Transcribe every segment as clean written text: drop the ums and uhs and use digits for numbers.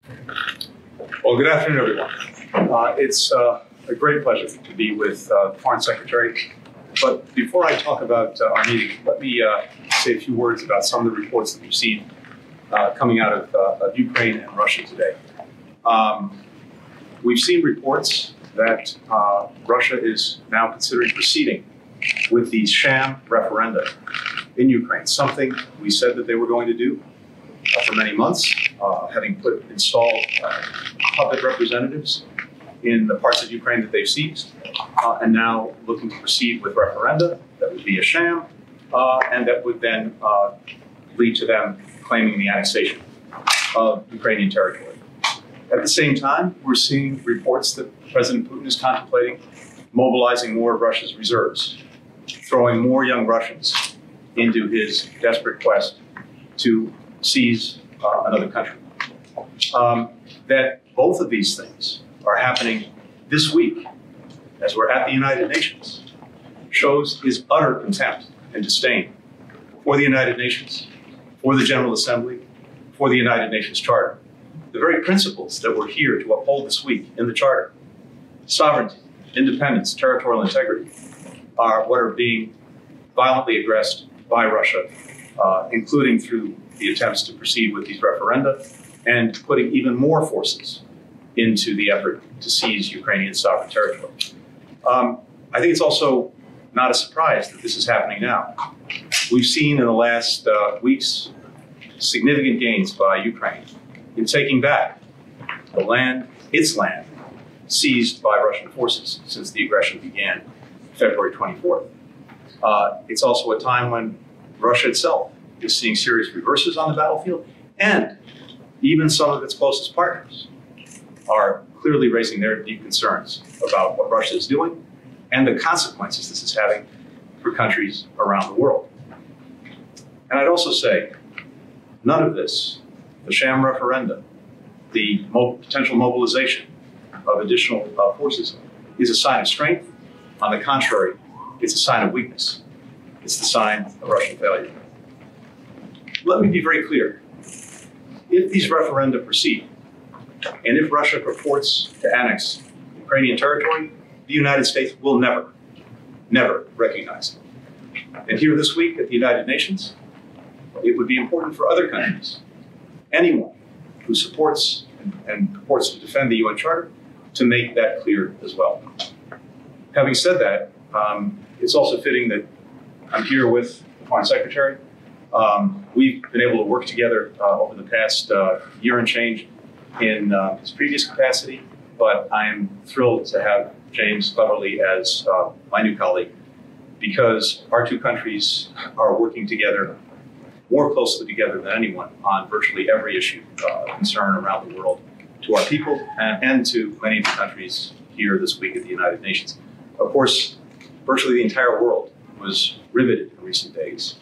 Well, good afternoon, everyone. It's a great pleasure to be with the Foreign Secretary. But before I talk about our meeting, let me say a few words about some of the reports that we've seen coming out of Ukraine and Russia today. We've seen reports that Russia is now considering proceeding with these sham referenda in Ukraine, something we said that they were going to do for many months, having installed puppet representatives in the parts of Ukraine that they've seized, and now looking to proceed with referenda that would be a sham, and that would then lead to them claiming the annexation of Ukrainian territory. At the same time, we're seeing reports that President Putin is contemplating mobilizing more of Russia's reserves, throwing more young Russians into his desperate quest to seize another country. That both of these things are happening this week as we're at the United Nations shows his utter contempt and disdain for the United Nations, for the General Assembly, for the United Nations Charter. The very principles that we're here to uphold this week in the Charter, sovereignty, independence, territorial integrity, are what are being violently aggressed by Russia, including through the attempts to proceed with these referenda and putting even more forces into the effort to seize Ukrainian sovereign territory. I think it's also not a surprise that this is happening now. We've seen in the last weeks significant gains by Ukraine in taking back the land, its land, seized by Russian forces since the aggression began February 24th. It's also a time when Russia itself is seeing serious reverses on the battlefield, and even some of its closest partners are clearly raising their deep concerns about what Russia is doing and the consequences this is having for countries around the world. And I'd also say, none of this, the sham referenda, the potential mobilization of additional forces, is a sign of strength. On the contrary, it's a sign of weakness. It's the sign of Russian failure. Let me be very clear. If these referenda proceed, and if Russia purports to annex Ukrainian territory, the United States will never, never recognize it. And here this week at the United Nations, it would be important for other countries, anyone who supports and purports to defend the UN Charter, to make that clear as well. Having said that, it's also fitting that I'm here with the Foreign Secretary. We've been able to work together over the past year and change in his previous capacity, but I am thrilled to have James Cleverly as my new colleague, because our two countries are working together more closely together than anyone on virtually every issue of concern around the world to our people and to many of the countries here this week at the United Nations. Of course, virtually the entire world was riveted in recent days,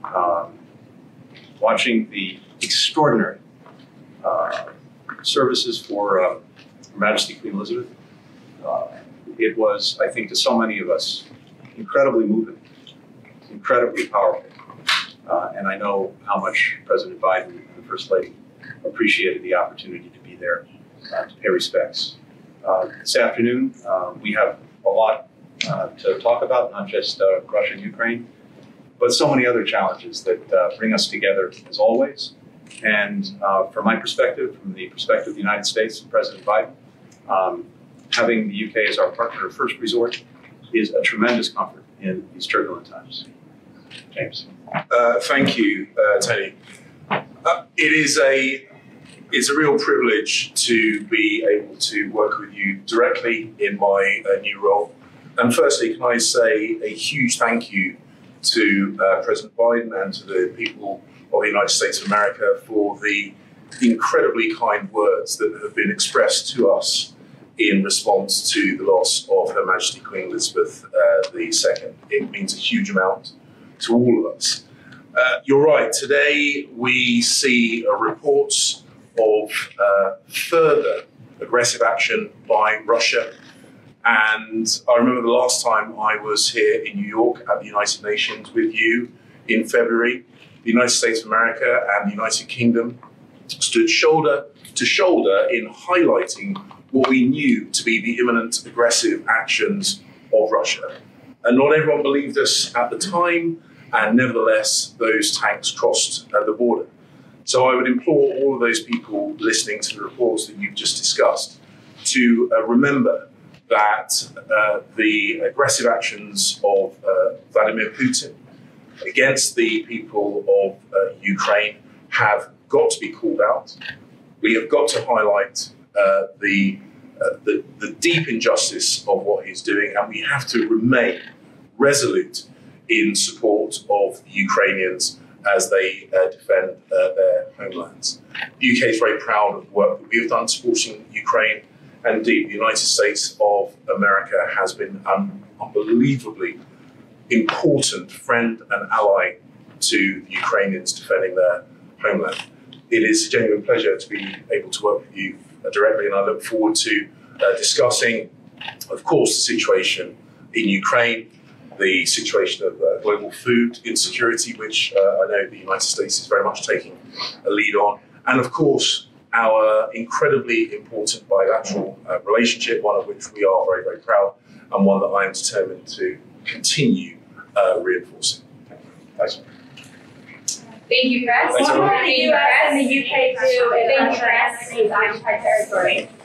watching the extraordinary services for Her Majesty Queen Elizabeth. It was, I think, to so many of us, incredibly moving, incredibly powerful. And I know how much President Biden and the First Lady appreciated the opportunity to be there to pay respects. This afternoon, we have a lot to talk about, not just Russia and Ukraine, but so many other challenges that bring us together as always. And from my perspective, from the perspective of the United States and President Biden, having the UK as our partner of first resort is a tremendous comfort in these turbulent times. James. Thank you, Tony. It's a real privilege to be able to work with you directly in my new role. And firstly, can I say a huge thank you to President Biden and to the people of the United States of America for the incredibly kind words that have been expressed to us in response to the loss of Her Majesty Queen Elizabeth II. It means a huge amount to all of us. You're right, today we see reports of further aggressive action by Russia. And I remember the last time I was here in New York at the United Nations with you in February, the United States of America and the United Kingdom stood shoulder to shoulder in highlighting what we knew to be the imminent aggressive actions of Russia. And not everyone believed us at the time, and nevertheless, those tanks crossed the border. So I would implore all of those people listening to the reports that you've just discussed to remember that the aggressive actions of Vladimir Putin against the people of Ukraine have got to be called out. We have got to highlight the deep injustice of what he's doing, and we have to remain resolute in support of the Ukrainians as they defend their homelands. The UK is very proud of the work that we have done supporting Ukraine, and indeed the United States of America has been an unbelievably important friend and ally to the Ukrainians defending their homeland. It is a genuine pleasure to be able to work with you directly, and I look forward to discussing, of course, the situation in Ukraine, the situation of global food insecurity, which I know the United States is very much taking a lead on, and of course, our incredibly important bilateral relationship, one of which we are very, very proud, and one that I am determined to continue reinforcing. Thanks. Thank you, Chris. Thanks, everyone. Thank you, Chris. And the UK too is occupied territory.